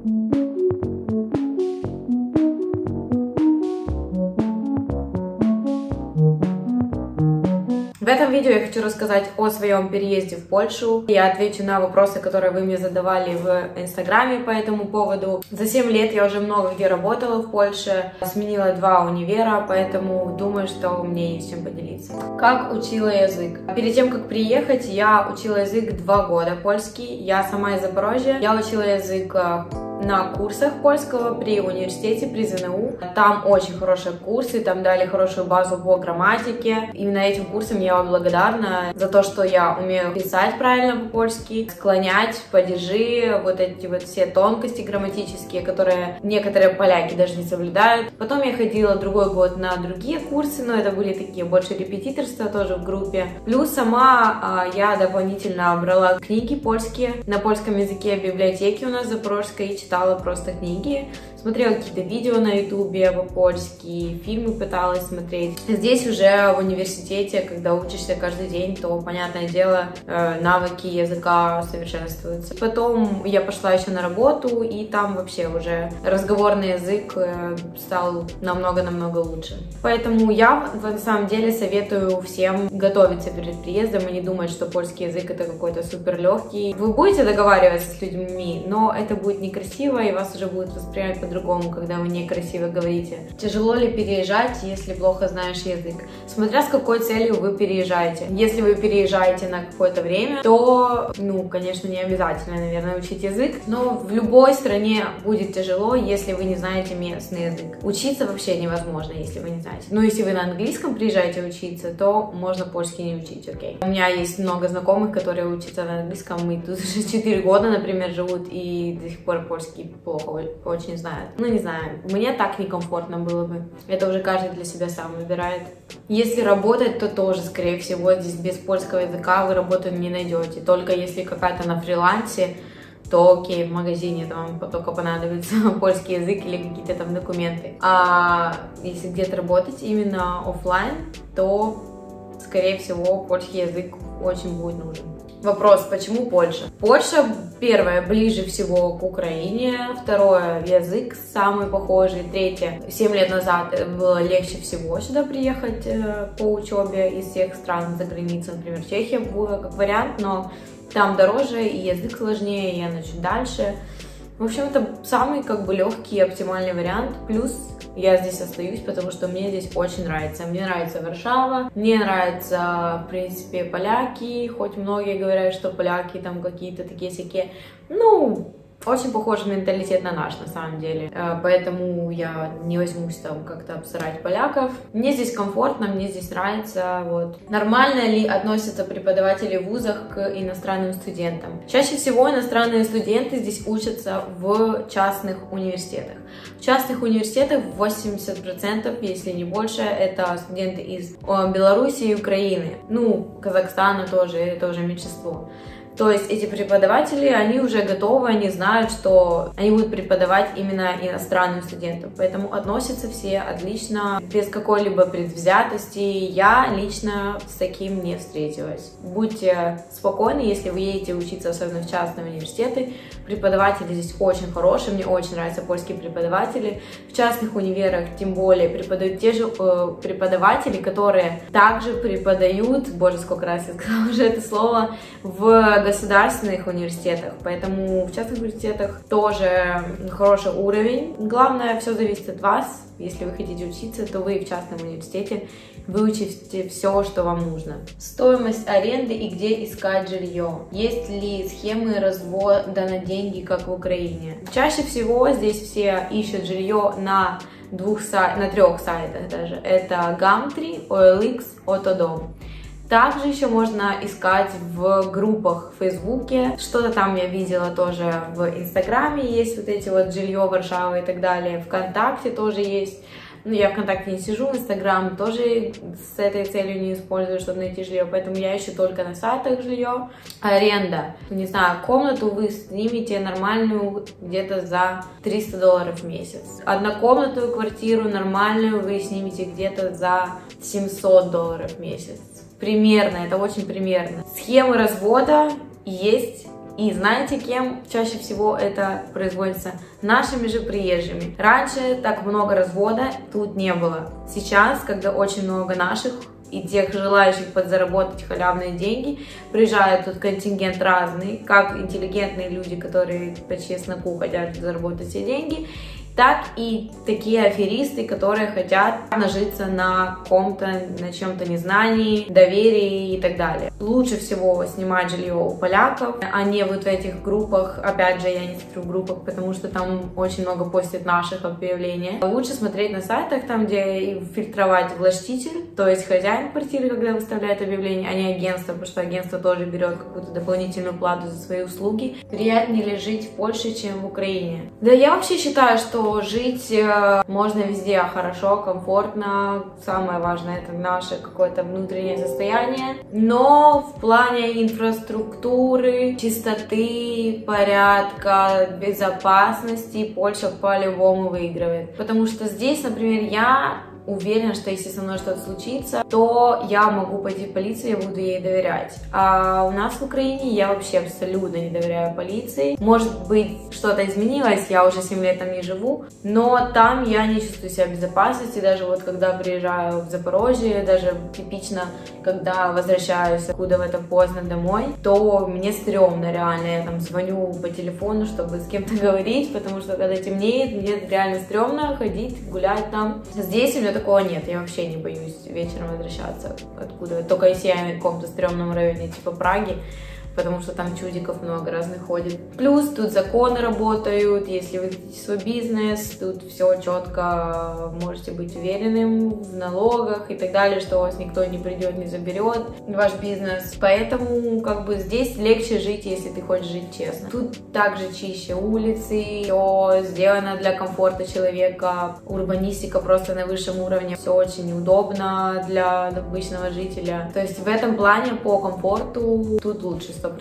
В этом видео я хочу рассказать о своем переезде в Польшу. Я отвечу на вопросы, которые вы мне задавали в Инстаграме по этому поводу. За 7 лет я уже много где работала в Польше, сменила 2 универа, поэтому думаю, что мне есть чем поделиться. Как учила язык? Перед тем, как приехать, я учила язык 2 года польский. Я сама из Запорожья. Я учила язык на курсах польского при университете, при ЗНУ. Там очень хорошие курсы, там дали хорошую базу по грамматике. Именно этим курсам я благодарна за то, что я умею писать правильно по-польски, склонять, падежи, вот эти вот все тонкости грамматические, которые некоторые поляки даже не соблюдают. Потом я ходила другой год на другие курсы, но это были такие больше репетиторства тоже в группе. Плюс сама я дополнительно брала книги польские на польском языке в библиотеке у нас в Запорожской и читала просто книги, смотрела какие-то видео на ютубе по-польски, фильмы пыталась смотреть. Здесь уже в университете, когда учишься каждый день, то, понятное дело, навыки языка совершенствуются. Потом я пошла еще на работу, и там вообще уже разговорный язык стал намного-намного лучше. Поэтому я на самом деле советую всем готовиться перед приездом и не думать, что польский язык это какой-то супер легкий. Вы будете договариваться с людьми, но это будет некрасиво, и вас уже будут воспринимать по-другому, когда вы некрасиво говорите. Тяжело ли переезжать, если плохо знаешь язык? Смотря с какой целью вы переезжаете. Если вы переезжаете на какое-то время, то, конечно, не обязательно, наверное, учить язык, но в любой стране будет тяжело, если вы не знаете местный язык. Учиться вообще невозможно, если вы не знаете. Но если вы на английском приезжаете учиться, то можно польский не учить, окей. У меня есть много знакомых, которые учатся на английском, и тут уже 4 года, например, живут, и до сих пор польский плохо очень знают. Не знаю, мне так некомфортно было бы. Это уже каждый для себя сам выбирает. Если работать, то тоже, скорее всего, здесь без польского языка вы работу не найдете. Только если какая-то на фрилансе, то окей, в магазине там только понадобится польский язык или какие-то там документы. А если где-то работать именно офлайн, то, скорее всего, польский язык очень будет нужен. Вопрос, почему Польша? Польша, первое, ближе всего к Украине, второе, язык самый похожий, третье, 7 лет назад было легче всего сюда приехать по учебе из всех стран за границей, например, Чехия была как вариант, но там дороже и язык сложнее, и она чуть дальше. В общем, это самый легкий и оптимальный вариант, плюс я здесь остаюсь, потому что мне здесь очень нравится. Мне нравится Варшава, мне нравятся, в принципе, поляки, хоть многие говорят, что поляки там какие-то такие-сякие, очень похожий менталитет на наш, на самом деле. Поэтому я не возьмусь там как-то обсирать поляков. Мне здесь комфортно, мне здесь нравится, вот. Нормально ли относятся преподаватели в вузах к иностранным студентам? Чаще всего иностранные студенты здесь учатся в частных университетах. В частных университетах 80%, если не больше, это студенты из Беларуси и Украины. Казахстана тоже, это уже меньшинство. То есть эти преподаватели, они уже готовы, они знают, что они будут преподавать именно иностранным студентам. Поэтому относятся все отлично, без какой-либо предвзятости. Я лично с таким не встретилась. Будьте спокойны, если вы едете учиться, особенно в частные университеты. Преподаватели здесь очень хорошие, мне очень нравятся польские преподаватели. В частных универах, тем более, преподают те же преподаватели, которые также преподают, боже, сколько раз я сказала уже это слово, в государственных университетах, поэтому в частных университетах тоже хороший уровень. Главное, все зависит от вас. Если вы хотите учиться, то вы в частном университете выучите все, что вам нужно. Стоимость аренды и где искать жилье. Есть ли схемы развода на деньги, как в Украине? Чаще всего здесь все ищут жилье на 3 сайтах даже. Это Gumtree, OLX, Autodom. Также еще можно искать в группах в Фейсбуке. Что-то там я видела тоже в Инстаграме. Есть вот эти вот жилье Варшавы и так далее. ВКонтакте тоже есть. Я ВКонтакте не сижу, Инстаграм тоже с этой целью не использую, чтобы найти жилье. Поэтому я ищу только на сайтах жилье. Аренда. Не знаю, комнату вы снимете нормальную где-то за $300 в месяц. Однокомнатную квартиру нормальную вы снимете где-то за $700 в месяц. Примерно, это очень примерно. Схемы развода есть И знаете, кем чаще всего это производится? Нашими же приезжими. Раньше так много развода тут не было. Сейчас, когда очень много наших и тех желающих подзаработать халявные деньги, приезжает тут контингент разный, как интеллигентные люди, которые по чесноку хотят заработать все деньги, так и такие аферисты, которые хотят нажиться на ком-то, на чем-то незнании, доверии и так далее. Лучше всего снимать жилье у поляков, а не вот в этих группах. Опять же, я не смотрю в группах, потому что там очень много постят наших объявлений. Лучше смотреть на сайтах, там, где фильтровать властитель, то есть хозяин квартиры, когда выставляет объявление, а не агентство, потому что агентство тоже берет какую-то дополнительную плату за свои услуги. Приятнее ли жить в Польше, чем в Украине? Да, я вообще считаю, что жить можно везде хорошо, комфортно. Самое важное — это наше какое-то внутреннее состояние. Но в плане инфраструктуры, чистоты, порядка, безопасности Польша по-любому выигрывает. Потому что здесь, например, я уверена, что если со мной что-то случится, то я могу пойти в полицию, я буду ей доверять. А у нас в Украине я вообще абсолютно не доверяю полиции. Может быть, что-то изменилось, я уже 7 лет там не живу, но там я не чувствую себя в безопасности. Даже вот когда приезжаю в Запорожье, даже типично, когда возвращаюсь откуда-то поздно домой, то мне стрёмно реально. Я там звоню по телефону, чтобы с кем-то говорить, потому что когда темнеет, мне реально стрёмно ходить, гулять там. Здесь у меня такого нет, я вообще не боюсь вечером возвращаться откуда. Только если я в каком-то стрёмном районе, типа Праги, потому что там чудиков много разных ходит. Плюс тут законы работают, если вы хотите свой бизнес, тут все четко, можете быть уверенным в налогах и так далее, что у вас никто не придет, не заберет ваш бизнес. Поэтому как бы здесь легче жить, если ты хочешь жить честно. Тут также чище улицы, все сделано для комфорта человека, урбанистика просто на высшем уровне, все очень удобно для обычного жителя. То есть в этом плане по комфорту тут лучше 100%.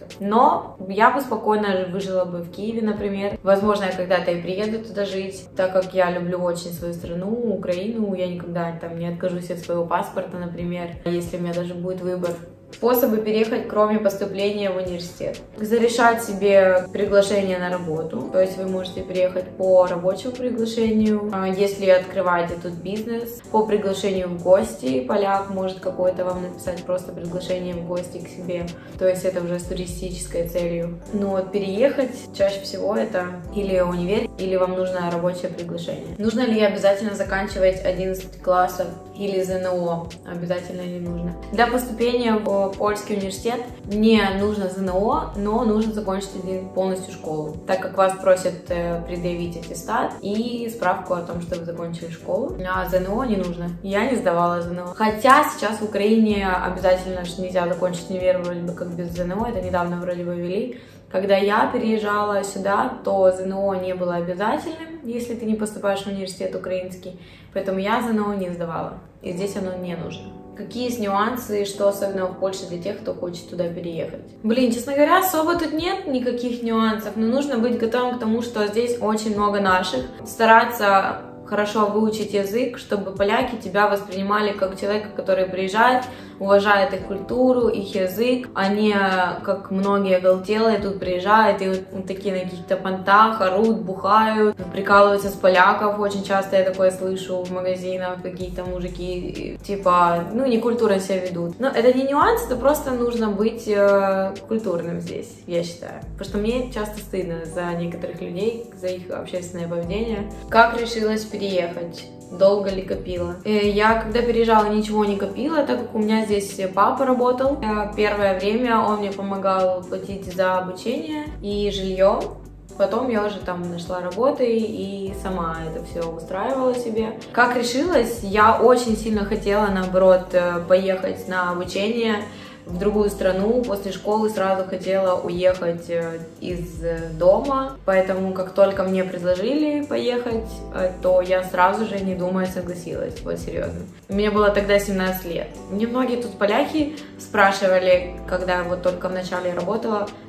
Но я бы спокойно выжила бы в Киеве, например. Возможно, я когда-то и приеду туда жить, так как я люблю очень свою страну, Украину. Я никогда там не откажусь от своего паспорта, например, если у меня даже будет выбор. Способы переехать, кроме поступления в университет. Зарешать себе приглашение на работу, то есть вы можете переехать по рабочему приглашению, если открываете тут бизнес, по приглашению в гости, поляк может какой-то вам написать просто приглашение в гости к себе, то есть это уже с туристической целью. Но переехать чаще всего это или универ, или вам нужно рабочее приглашение. Нужно ли обязательно заканчивать 11 классов или ЗНО? Обязательно не нужно. Для поступления в польский университет не нужно ЗНО, но нужно закончить полностью школу, так как вас просят предъявить аттестат и справку о том, что вы закончили школу. А ЗНО не нужно. Я не сдавала ЗНО. Хотя сейчас в Украине обязательно нельзя закончить универ вроде бы как без ЗНО, это недавно вроде бы ввели. Когда я переезжала сюда, то ЗНО не было обязательным, если ты не поступаешь в университет украинский, поэтому я ЗНО не сдавала, и здесь оно не нужно. Какие есть нюансы, что особенно в Польше для тех, кто хочет туда переехать? Блин, честно говоря, особо тут нет никаких нюансов, но нужно быть готовым к тому, что здесь очень много наших. Стараться хорошо выучить язык, чтобы поляки тебя воспринимали как человека, который приезжает, уважает их культуру, их язык, а не как многие оголтелые тут приезжают и вот такие на каких-то понтах орут, бухают, прикалываются с поляков. Очень часто я такое слышу в магазинах, какие-то мужики типа, ну, не культурно себя ведут. Но это не нюанс, это просто нужно быть культурным здесь, я считаю. Потому что мне часто стыдно за некоторых людей, за их общественное поведение. Как решилась переехать? Долго ли копила? Я когда переезжала, ничего не копила, так как у меня здесь папа работал. Первое время он мне помогал платить за обучение и жилье. Потом я уже там нашла работу и сама это все устраивала себе. Как решилась? Я очень сильно хотела, наоборот, поехать на обучение в другую страну. После школы сразу хотела уехать из дома, поэтому как только мне предложили поехать, то я сразу же, не думая, согласилась, вот серьезно. Мне было тогда 17 лет. Мне многие тут поляки спрашивали, когда вот только вначале работала,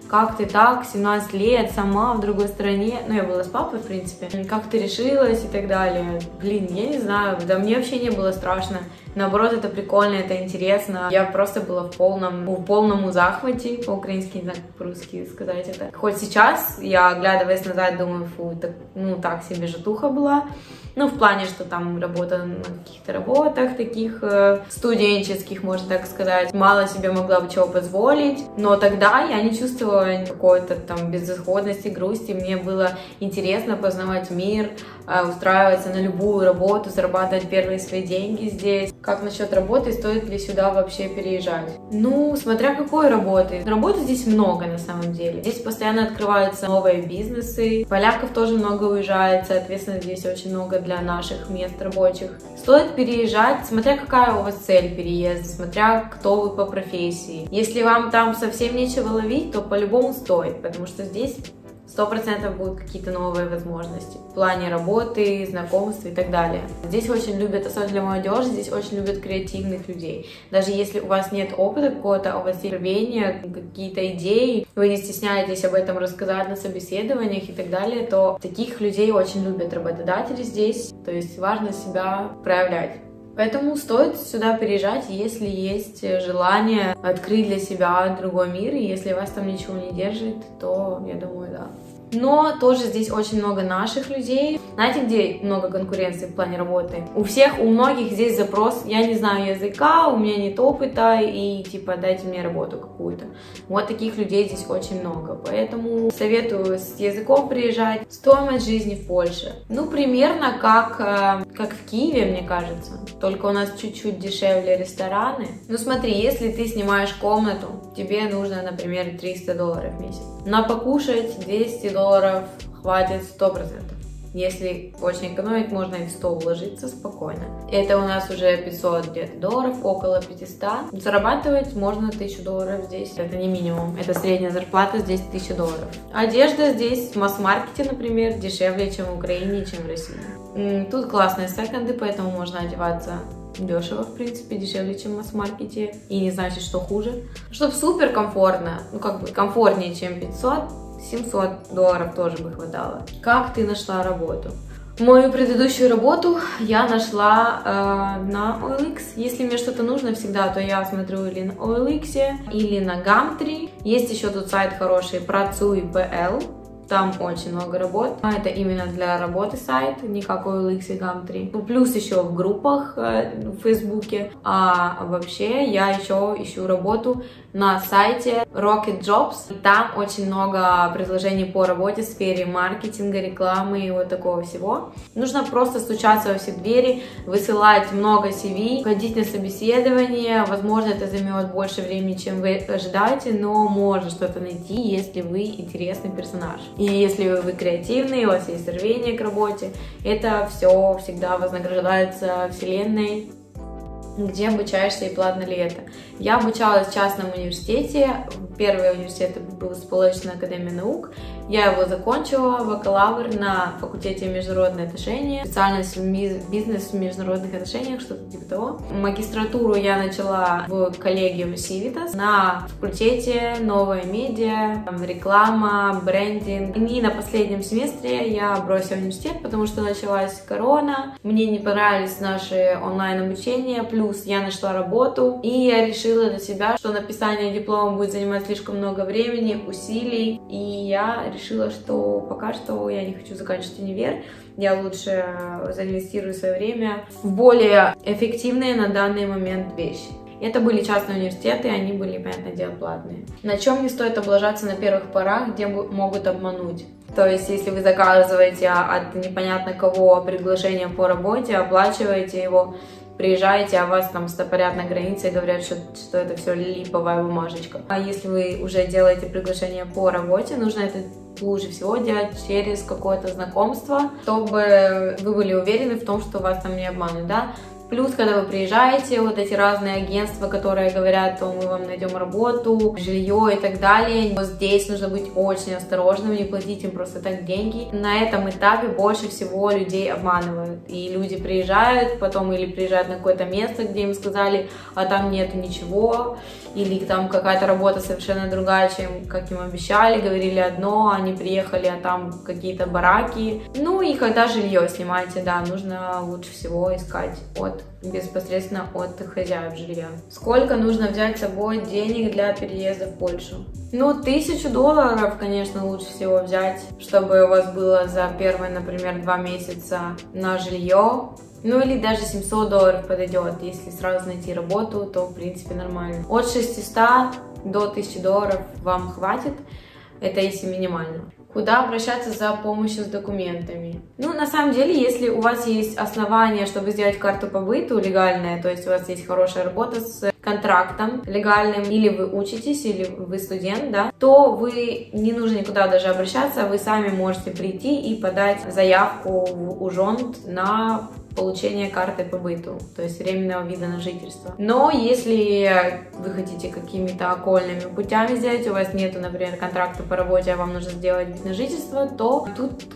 как ты так, 17 лет, сама в другой стране, ну, я была с папой, в принципе, как ты решилась и так далее. Блин, я не знаю, да мне вообще не было страшно. Наоборот, это прикольно, это интересно. Я просто была в полном захвате, по-украински, не знаю, как по-русски сказать это. Хоть сейчас, я, оглядываясь назад, думаю, фу, так себе житуха была. Ну, в плане, что там работала на каких-то работах таких студенческих, можно так сказать. Мало себе могла бы чего позволить. Но тогда я не чувствовала какой-то там безысходности, грусти. Мне было интересно познавать мир, устраиваться на любую работу, зарабатывать первые свои деньги здесь. Как насчет работы, стоит ли сюда вообще переезжать? Ну, смотря какой работы. Работы здесь много на самом деле. Здесь постоянно открываются новые бизнесы. Поляков тоже много уезжает, соответственно, здесь очень много для наших мест рабочих. Стоит переезжать, смотря какая у вас цель переезда, смотря кто вы по профессии. Если вам там совсем нечего ловить, то по-любому стоит, потому что здесь 100% будут какие-то новые возможности в плане работы, знакомств и так далее. Здесь очень любят, особенно для молодежи, здесь очень любят креативных людей. Даже если у вас нет опыта какого-то, у вас есть рвение, какие-то идеи, вы не стесняетесь об этом рассказать на собеседованиях и так далее, то таких людей очень любят работодатели здесь. То есть важно себя проявлять. Поэтому стоит сюда переезжать, если есть желание открыть для себя другой мир, и если вас там ничего не держит, то я думаю, да. Но тоже здесь очень много наших людей. Знаете, где много конкуренции в плане работы? У многих здесь запрос: я не знаю языка, у меня нет опыта, и типа дайте мне работу какую-то. Вот таких людей здесь очень много. Поэтому советую с языком приезжать. Стоимость жизни в Польше. Ну, примерно как в Киеве, мне кажется. Только у нас чуть-чуть дешевле рестораны. Ну, смотри, если ты снимаешь комнату, тебе нужно, например, $300 в месяц. На покушать $200 хватит 100%. Если очень экономить, можно и в 100 вложиться спокойно. Это у нас уже 500 где-то долларов, около 500. Зарабатывать можно $1000 здесь. Это не минимум. Это средняя зарплата здесь $1000. Одежда здесь в масс-маркете, например, дешевле, чем в Украине, чем в России. Тут классные секонды, поэтому можно одеваться дешево, в принципе, дешевле, чем в масс-маркете. И не значит, что хуже. Чтобы супер комфортно, ну как бы комфортнее, чем 500, $700 тоже бы хватало. Как ты нашла работу? Мою предыдущую работу я нашла на OLX. Если мне что-то нужно всегда, то я смотрю или на OLX, или на Gumtree. Есть еще тут сайт хороший, Pracuj.pl. Там очень много работ. Это именно для работы сайт, не как OLX и Gumtree. Плюс еще в группах в Фейсбуке. А вообще я еще ищу работу на сайте Rocket Jobs. Там очень много предложений по работе в сфере маркетинга, рекламы и вот такого всего. Нужно просто стучаться во все двери, высылать много CV, ходить на собеседование. Возможно, это займет больше времени, чем вы ожидаете, но можно что-то найти, если вы интересный персонаж. И если вы креативный, у вас есть рвение к работе, это все всегда вознаграждается вселенной. Где обучаешься и платно ли это? Я обучалась в частном университете. Первый университет был Сполучная академия наук. Я его закончила, бакалавр на факультете международные отношения, специальность бизнес в международных отношениях, что-то типа того. Магистратуру я начала в коллегиум Civitas на факультете новые медиа, реклама, брендинг. И на последнем семестре я бросила университет, потому что началась корона. Мне не понравились наши онлайн-обучения, плюс я нашла работу, и я решила для себя, что написание диплома будет занимать слишком много времени, усилий, и я решила, что пока что я не хочу заканчивать универ, я лучше заинвестирую свое время в более эффективные на данный момент вещи. Это были частные университеты, они были, понятное дело, платные. На чем не стоит облажаться на первых порах, где могут обмануть? То есть, если вы заказываете от непонятно кого приглашение по работе, оплачиваете его, приезжаете, а вас там стопорят на границе и говорят, что это все липовая бумажечка. А если вы уже делаете приглашение по работе, нужно это лучше всего делать через какое-то знакомство, чтобы вы были уверены в том, что вас там не обманут, да? Плюс, когда вы приезжаете, вот эти разные агентства, которые говорят, то мы вам найдем работу, жилье и так далее, вот здесь нужно быть очень осторожным, не платить им просто так деньги. На этом этапе больше всего людей обманывают, и люди приезжают потом или приезжают на какое-то место, где им сказали, а там нету ничего, или там какая-то работа совершенно другая, чем как им обещали, говорили одно, они приехали, а там какие-то бараки. Ну и когда жилье снимаете, да, нужно лучше всего искать непосредственно от хозяев жилья. Сколько нужно взять с собой денег для переезда в Польшу? Ну, $1000, конечно, лучше всего взять, чтобы у вас было за первые, например, 2 месяца на жилье. Ну или даже $700 подойдет. Если сразу найти работу, то в принципе нормально. От 600 до $1000 вам хватит. Это если минимально. Куда обращаться за помощью с документами? Ну, на самом деле, если у вас есть основания, чтобы сделать карту по быту легальная, то есть у вас есть хорошая работа с контрактом легальным, или вы учитесь, или вы студент, да, то вы не нужно никуда даже обращаться, вы сами можете прийти и подать заявку в УЖОНД на получение карты по быту, то есть временного вида на жительство. Но если вы хотите какими-то окольными путями сделать, у вас нету, например, контракта по работе, а вам нужно сделать вид на жительство, то тут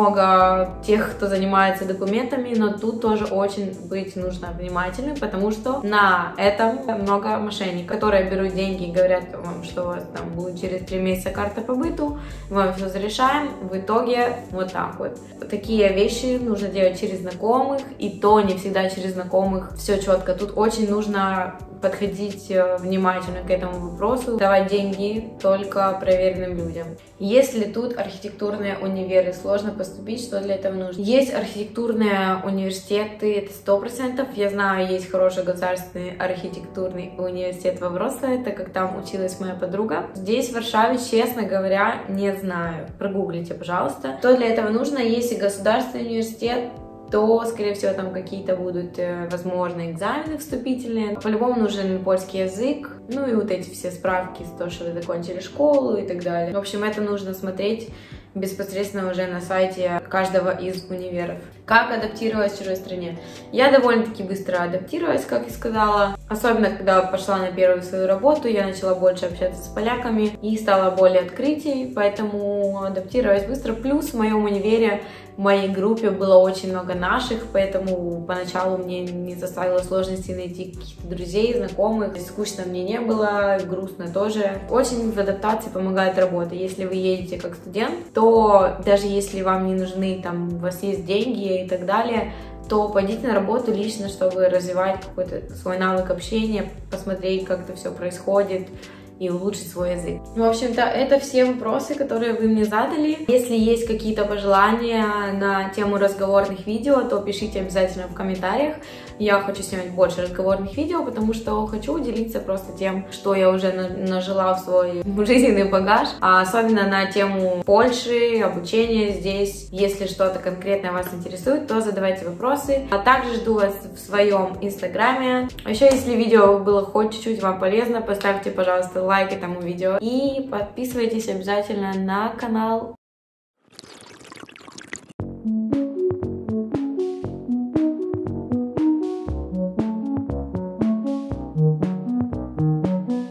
много тех, кто занимается документами, но тут тоже очень быть нужно внимательным, потому что на этом много мошенников, которые берут деньги и говорят вам, что у вас там будет через 3 месяца карта по быту, мы вам все зарешаем, в итоге вот так вот. Такие вещи нужно делать через знакомых, и то не всегда через знакомых все четко. Тут очень нужно подходить внимательно к этому вопросу, давать деньги только проверенным людям. Если тут архитектурные универы, сложно поступить, что для этого нужно? Есть архитектурные университеты, это 100%. Я знаю, есть хороший государственный архитектурный университет во Вроцлаве, так как там училась моя подруга. Здесь, в Варшаве, честно говоря, не знаю. Прогуглите, пожалуйста. Что для этого нужно? Если государственный университет, то, скорее всего, там какие-то будут, возможно, экзамены вступительные. По-любому нужен польский язык, ну и вот эти все справки, то, что вы закончили школу и так далее. В общем, это нужно смотреть непосредственно уже на сайте каждого из универов. Как адаптировалась в чужой стране? Я довольно-таки быстро адаптировалась, как и сказала. Особенно, когда пошла на первую свою работу, я начала больше общаться с поляками и стала более открытей, поэтому адаптировалась быстро. Плюс в моем универе, в моей группе было очень много наших, поэтому поначалу мне не составило сложности найти каких-то друзей, знакомых. Скучно мне не было, грустно тоже. Очень в адаптации помогает работа. Если вы едете как студент, то даже если вам не нужны, там, у вас есть деньги и так далее, то пойдите на работу лично, чтобы развивать какой-то свой навык общения, посмотреть, как это все происходит, и улучшить свой язык. В общем-то, это все вопросы, которые вы мне задали. Если есть какие-то пожелания на тему разговорных видео, то пишите обязательно в комментариях. Я хочу снимать больше разговорных видео, потому что хочу делиться просто тем, что я уже нажила в свой жизненный багаж. А особенно на тему Польши, обучения здесь. Если что-то конкретное вас интересует, то задавайте вопросы. А также жду вас в своем инстаграме. А еще, если видео было хоть чуть-чуть вам полезно, поставьте, пожалуйста, лайк этому видео и подписывайтесь обязательно на канал.